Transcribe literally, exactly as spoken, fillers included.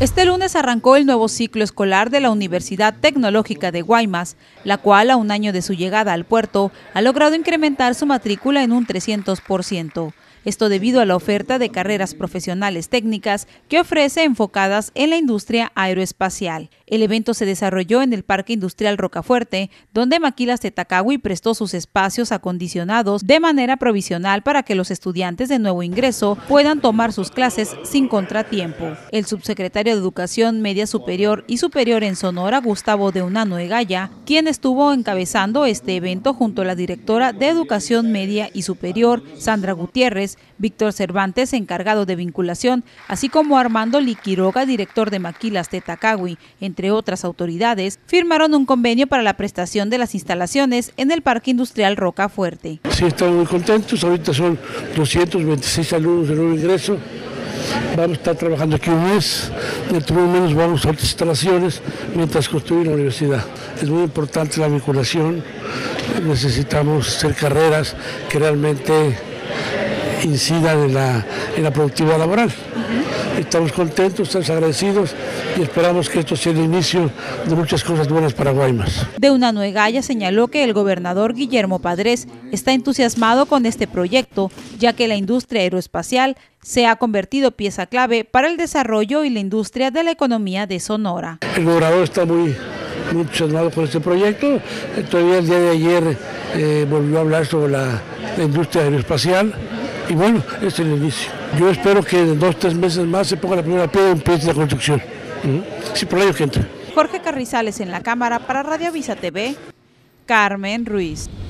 Este lunes arrancó el nuevo ciclo escolar de la Universidad Tecnológica de Guaymas, la cual a un año de su llegada al puerto ha logrado incrementar su matrícula en un trescientos por ciento. Esto debido a la oferta de carreras profesionales técnicas que ofrece enfocadas en la industria aeroespacial. El evento se desarrolló en el Parque Industrial Rocafuerte, donde Maquilas Tetacagui prestó sus espacios acondicionados de manera provisional para que los estudiantes de nuevo ingreso puedan tomar sus clases sin contratiempo. El subsecretario de Educación Media Superior y Superior en Sonora, Gustavo Deunano Egaya, quien estuvo encabezando este evento junto a la directora de Educación Media y Superior, Sandra Gutiérrez, Víctor Cervantes, encargado de vinculación, así como Armando Liquiroga, director de Maquilas Tetacagui, entre otras autoridades, firmaron un convenio para la prestación de las instalaciones en el Parque Industrial Rocafuerte. Sí, estamos muy contentos. Ahorita son doscientos veintiséis alumnos de nuevo ingreso. Vamos a estar trabajando aquí un mes, dentro de un mes vamos a otras instalaciones mientras construimos la universidad. Es muy importante la vinculación, necesitamos hacer carreras que realmente incidan en la, en la productividad laboral. Uh-huh. Estamos contentos, estamos agradecidos y esperamos que esto sea el inicio de muchas cosas buenas para Guaymas. Deunano Egaya señaló que el gobernador Guillermo Padres está entusiasmado con este proyecto, ya que la industria aeroespacial se ha convertido pieza clave para el desarrollo y la industria de la economía de Sonora. El gobernador está muy, muy entusiasmado con este proyecto. Todavía el día de ayer eh, volvió a hablar sobre la, la industria aeroespacial. Y bueno, este es el inicio. Yo espero que en dos o tres meses más se ponga la primera piedra y empiece la construcción. Uh-huh. Sí, por el año que entra. Jorge Carrizales en la cámara para Radio Avisa T V, Carmen Ruiz.